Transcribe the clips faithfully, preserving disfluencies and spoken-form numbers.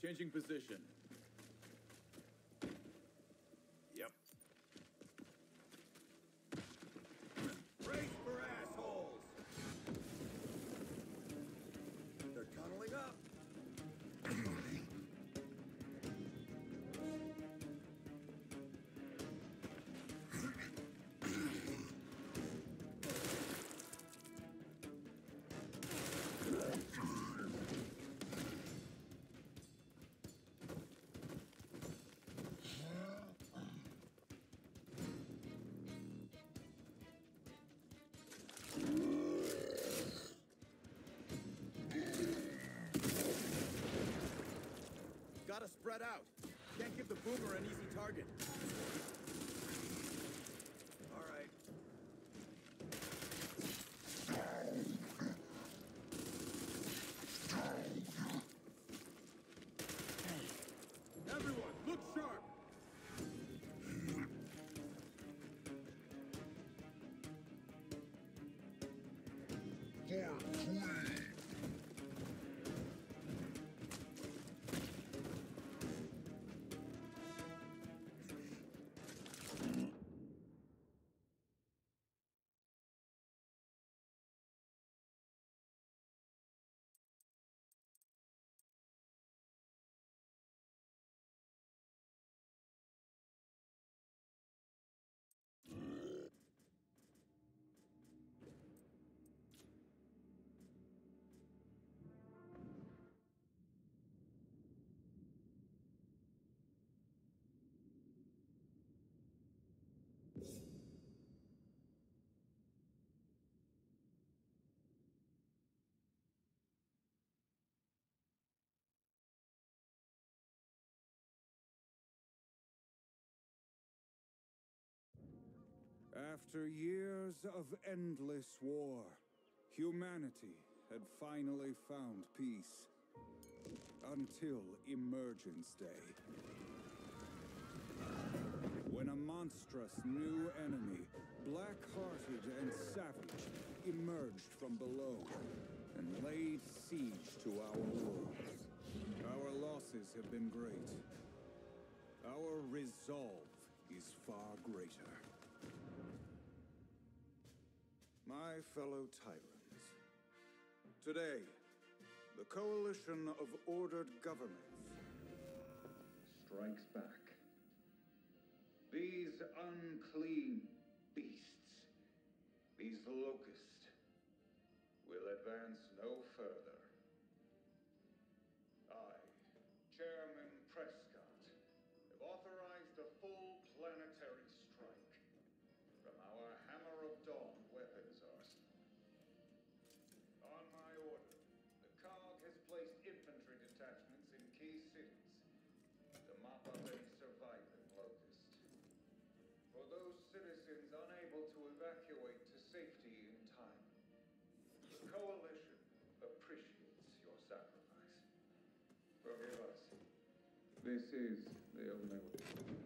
Changing position. Yep. Brace for assholes! They're tunneling up. Gotta spread out. Can't give the boomer an easy target. All right. Everyone, look sharp! After years of endless war, humanity had finally found peace. Until Emergence Day. When a monstrous new enemy, black-hearted and savage, emerged from below and laid siege to our world. Our losses have been great. Our resolve is far greater. My fellow Tyrants, today, the coalition of ordered governments strikes back. These unclean beasts, these locusts, will advance no further. I, Chairman Prescott, have authorized a full planetary strike from our Hammer of Dawn weapons arsenal. On my order, the C O G has placed infantry detachments in key cities to mop up any surviving locust. For those citizens unable to evacuate to safety in time, the Coalition appreciates your sacrifice. Forgive us. This is the only way.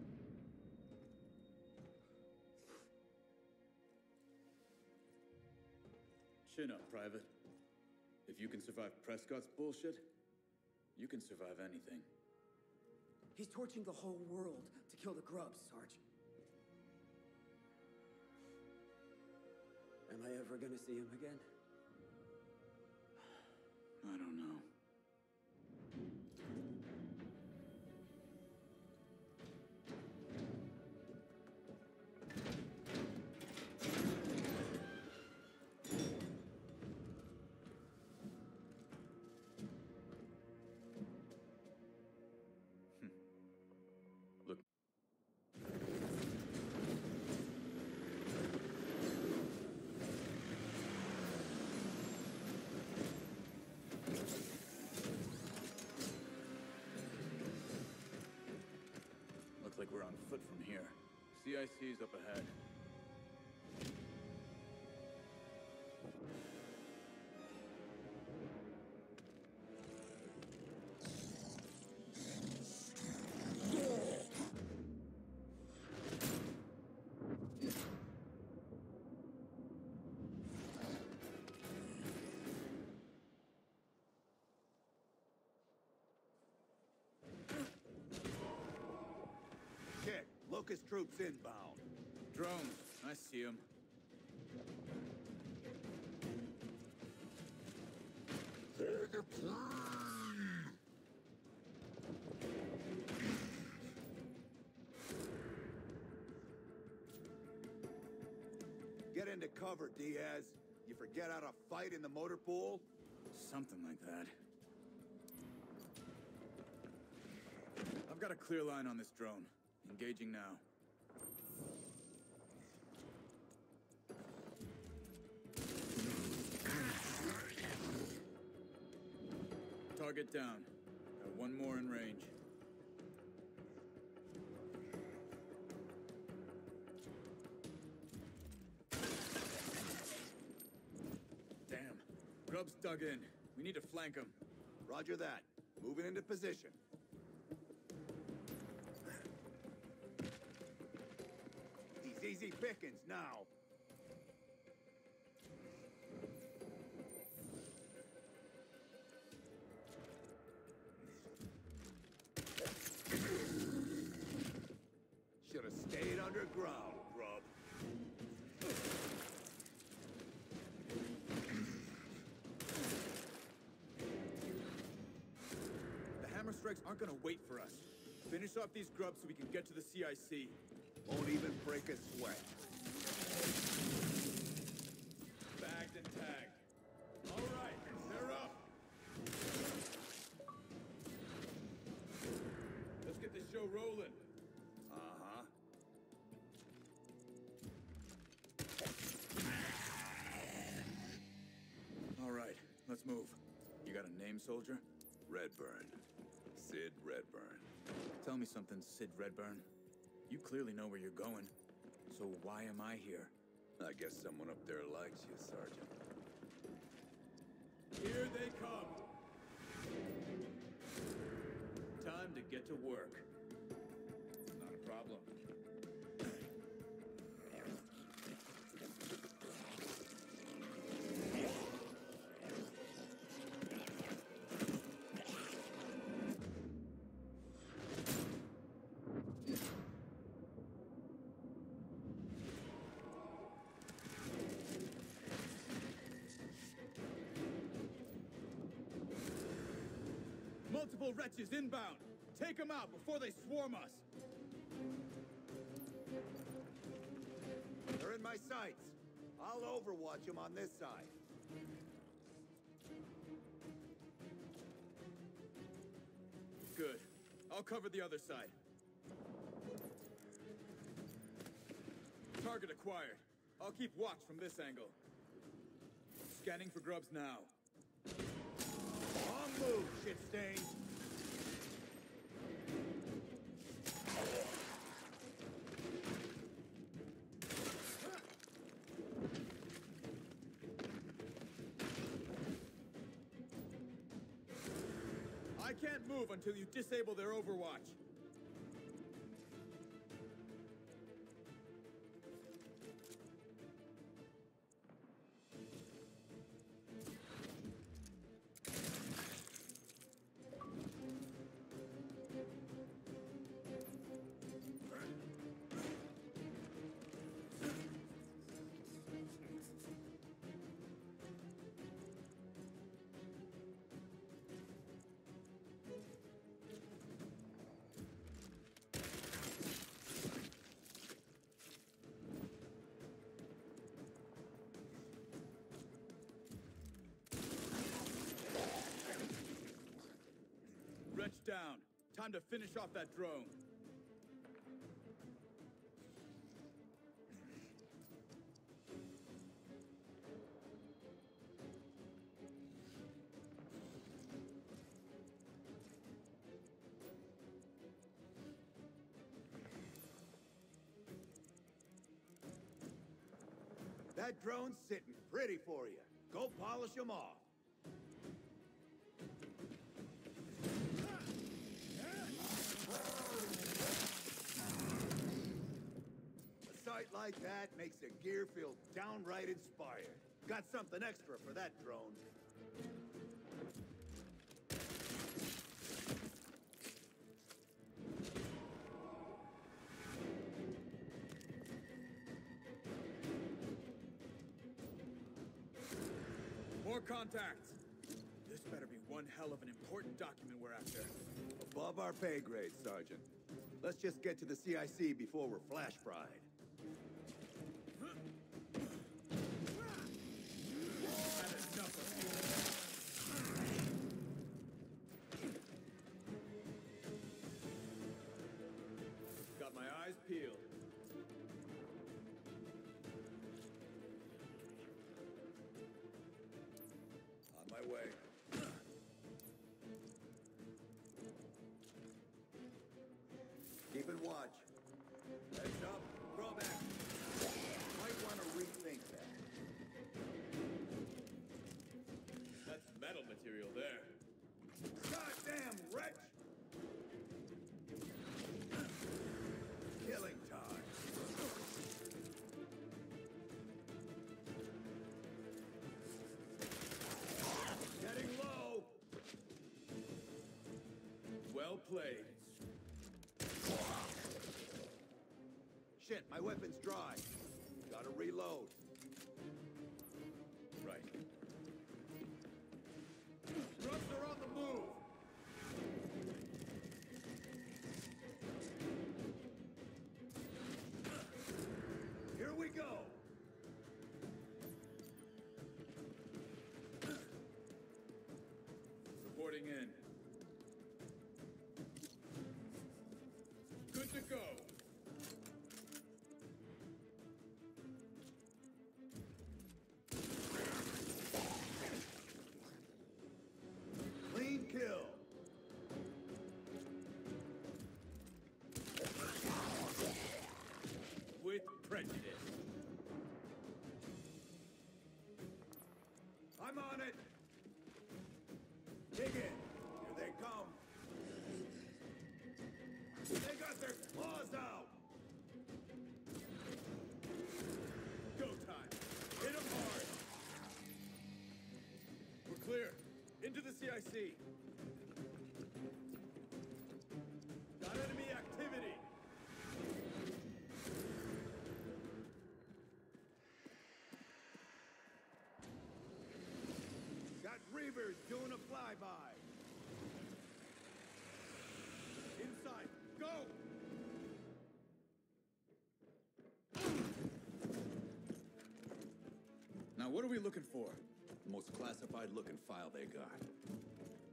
Chin up, Private. If you can survive Prescott's bullshit, you can survive anything. He's torching the whole world to kill the grubs, Sarge. Am I ever gonna see him again? I don't know. Look. Looks like we're on foot from here. C I C's up ahead. Focus troops inbound. Drones. I see them. Get into cover, Diaz. You forget how to fight in the motor pool? Something like that. I've got a clear line on this drone. Engaging now. Target down. Got one more in range. Damn. Grub's dug in. We need to flank him. Roger that. Moving into position. He's easy pickings now. Should have stayed underground, grub. The hammer strikes aren't gonna wait for us. Finish off these grubs so we can get to the C I C. Won't even break a sweat. Bagged and tagged. All right, they're up. Let's get this show rolling. Uh-huh. All right, let's move. You got a name, soldier? Redburn. Sid Redburn. Tell me something, Sid Redburn. You clearly know where you're going. So why am I here? I guess someone up there likes you, Sergeant. Here they come. Time to get to work. Not a problem. Multiple wretches inbound! Take them out before they swarm us! They're in my sights. I'll overwatch them on this side. Good. I'll cover the other side. Target acquired. I'll keep watch from this angle. Scanning for grubs now. Wrong move, shit stain. I can't move until you disable their overwatch. Wretch down. Time to finish off that drone. That drone's sitting pretty for you. Go polish them off. A sight like that makes the gear feel downright inspired. Got something extra for that drone. More contacts! This better be one hell of an important document we're after. Above our pay grade, Sergeant. Let's just get to the C I C before we're flash fried. Had enough of you. Got my eyes peeled. On my way. Keep it watch. Heads up, throw back. Might want to rethink that. That's metal material there. Goddamn wretch! Killing time. Getting low. Well played. Shit, my weapon's dry. Gotta reload. Right. Grubs are on the move! Here we go. Reporting in. Good to go. Clean kill. With prejudice. I'm on it. Dig in. Here they come. They got their claws out. Go time. Hit 'em hard. We're clear. Into the C I C. Got enemy activity. Got Reavers doing a flyby. Inside. Go! Now, what are we looking for? The most classified looking file they got.